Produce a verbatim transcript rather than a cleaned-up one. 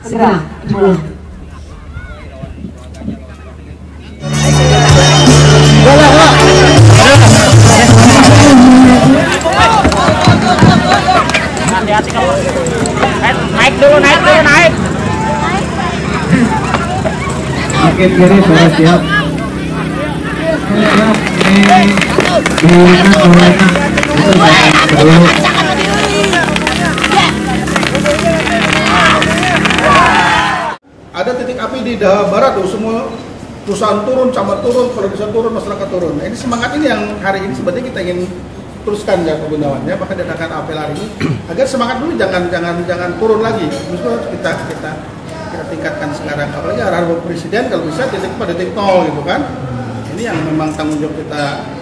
segera dimulai. Hati-hati kamu. Naik dulu, naik dulu, naik. Sakit kiri sudah siap. Siap. Ini dilihat oleh itu dulu. Ada titik api di daerah barat tuh, semua perusahaan turun, camat turun, desa turun, masyarakat turun. Nah, ini semangat ini yang hari ini sebenarnya kita ingin teruskan ya Pak Gunawan ya, bahkan diadakan apel hari ini agar semangat dulu jangan jangan jangan turun lagi. Justru kita kita kita tingkatkan sekarang, apalagi arahan Presiden kalau bisa titik pada titik nol gitu kan. Ini yang memang tanggung jawab kita